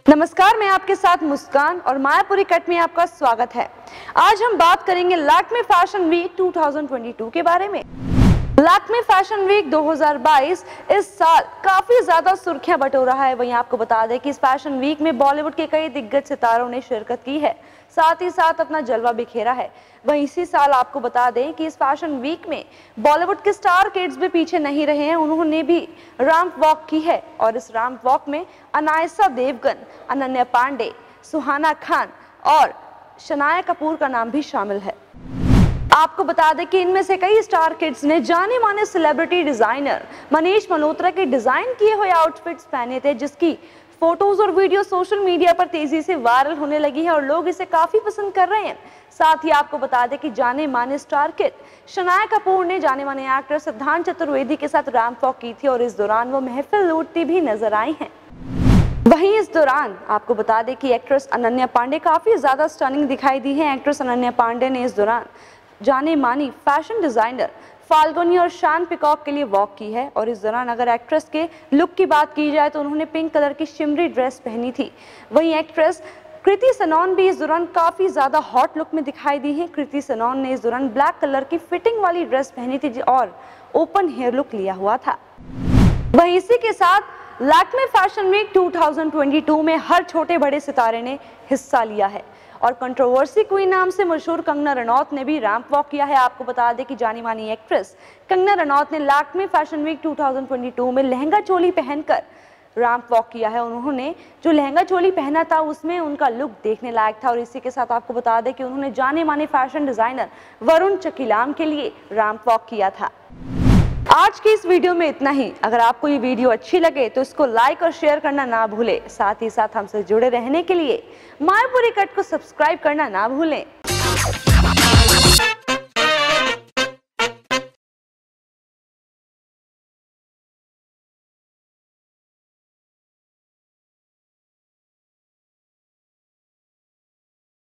नमस्कार, मैं आपके साथ मुस्कान और मायापुरी कट में आपका स्वागत है। आज हम बात करेंगे लैक्मे फैशन वीक 2022 के बारे में। लैक्मे फैशन वीक 2022 इस साल काफी ज्यादा सुर्खियां बटोर रहा है। वहीं आपको बता दें कि इस फैशन वीक में बॉलीवुड के कई दिग्गज सितारों ने शिरकत की है, साथ ही साथ अपना जलवा बिखेरा है। वहीं इसी साल आपको बता दें कि इस फैशन वीक में बॉलीवुड के स्टार किड्स भी पीछे नहीं रहे हैं, उन्होंने भी रैंप वॉक की है और इस रैंप वॉक में अनायसा देवगन, अनन्या पांडे, सुहाना खान और शनाया कपूर का नाम भी शामिल है। आपको बता दें कि इनमें से कई स्टार किड्स ने जाने माने सेलिब्रिटी डिजाइनर मनीष मल्होत्रा के डिजाइन किए हुए आउटफिट्स पहने थे, जिसकी फोटोज और वीडियो सोशल मीडिया पर तेजी से वायरल होने लगी है और लोग इसे काफी पसंद कर रहे हैं। साथ ही आपको बता दें कि जाने माने स्टार किड शनाया कपूर ने जाने माने एक्टर सिद्धांत चतुर्वेदी के साथ रैंप वॉक की थी और इस दौरान वो महफिल लूटती भी नजर आई हैं। वहीं इस दौरान आपको बता दें कि एक्ट्रेस अनन्या पांडे काफी ज्यादा स्टनिंग दिखाई दी है। एक्ट्रेस अनन्या पांडे ने इस दौरान जाने मानी फैशन डिजाइनर फाल्गुनी और शान पिकॉक के लिए वॉक की है और इस दौरान अगर एक्ट्रेस के लुक की बात की जाए तो उन्होंने पिंक कलर की शिमरी ड्रेस पहनी थी। वहीं एक्ट्रेस कृति सनोन भी इस दौरान काफी ज्यादा हॉट लुक में दिखाई दी है। कृति सनोन ने इस दौरान ब्लैक कलर की फिटिंग वाली ड्रेस पहनी थी और ओपन हेयर लुक लिया हुआ था। वहीं इसी के साथ लैक्मे फैशन वीक 2022 में हर छोटे बड़े सितारे ने हिस्सा लिया है और कंट्रोवर्सी क्वीन नाम से मशहूर कंगना रनौत ने भी रैंप वॉक किया है। आपको बता दें कि जानी मानी एक्ट्रेस कंगना रनौत ने लैक्मे फैशन वीक 2022 में लहंगा चोली पहनकर रैंप वॉक किया है। उन्होंने जो लहंगा चोली पहना था उसमें उनका लुक देखने लायक था और इसी के साथ आपको बता दें कि उन्होंने जाने माने फैशन डिजाइनर वरुण चकीलाम के लिए रैंप वॉक किया था। आज की इस वीडियो में इतना ही। अगर आपको ये वीडियो अच्छी लगे तो इसको लाइक और शेयर करना ना भूलें। साथ ही साथ हमसे जुड़े रहने के लिए मायापुरी कट को सब्सक्राइब करना ना भूलें।